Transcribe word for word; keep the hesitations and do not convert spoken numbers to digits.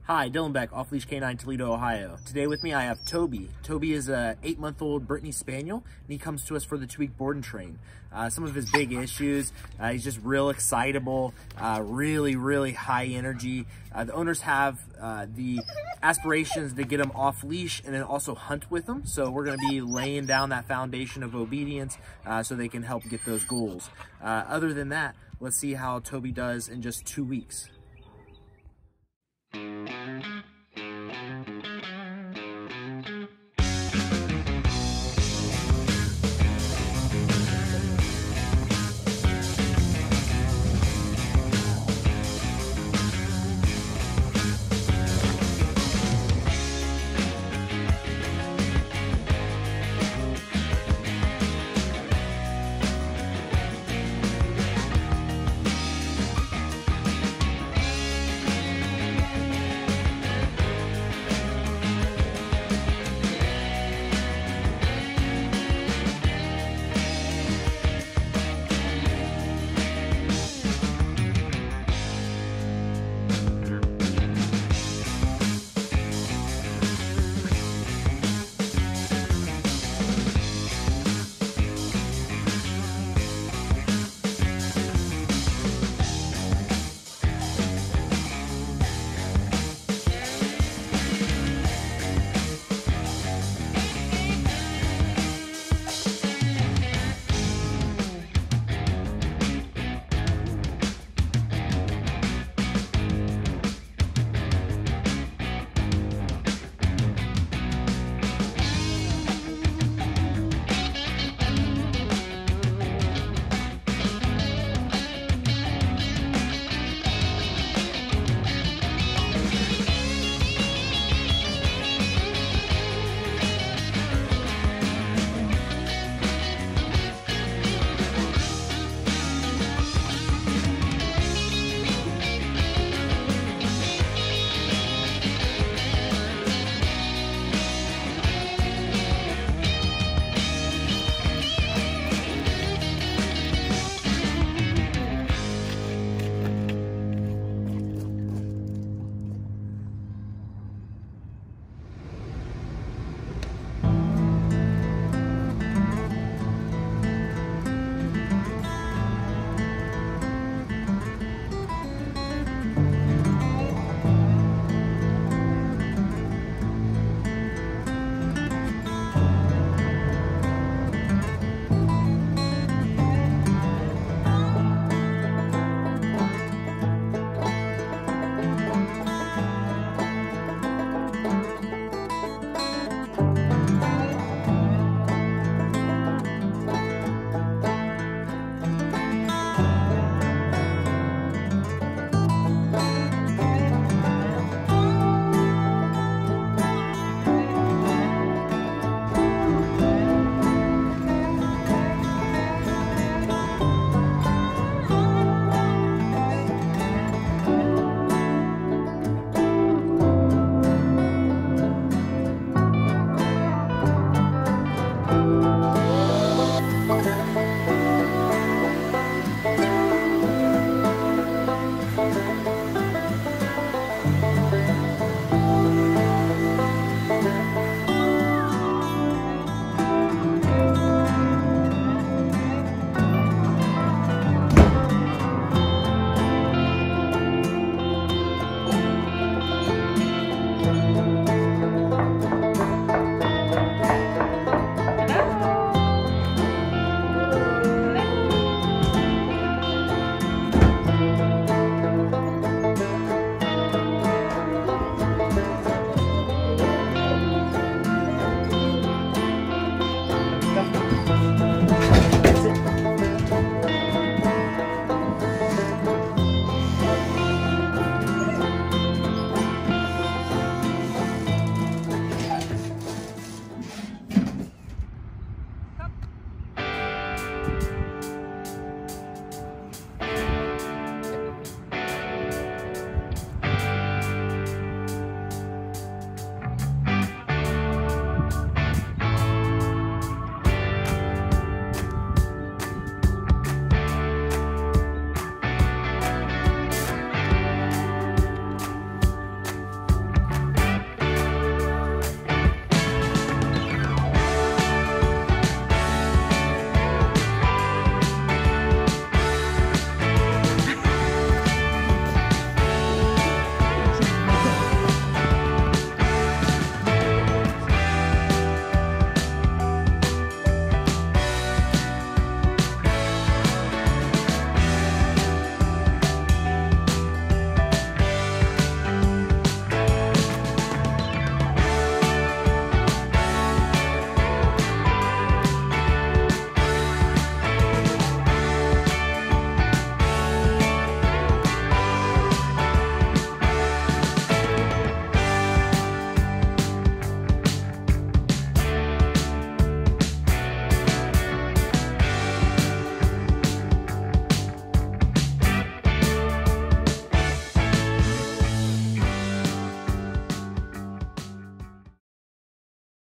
Hi, Dylan Beck, Off Leash K nine, Toledo, Ohio. Today with me I have Toby. Toby is a eight month old Brittany Spaniel, and he comes to us for the two week board and train. Uh, some of his big issues, uh, he's just real excitable, uh, really, really high energy. Uh, the owners have uh, the aspirations to get him off leash and then also hunt with him. So we're gonna be laying down that foundation of obedience uh, so they can help get those goals. Uh, other than that, let's see how Toby does in just two weeks.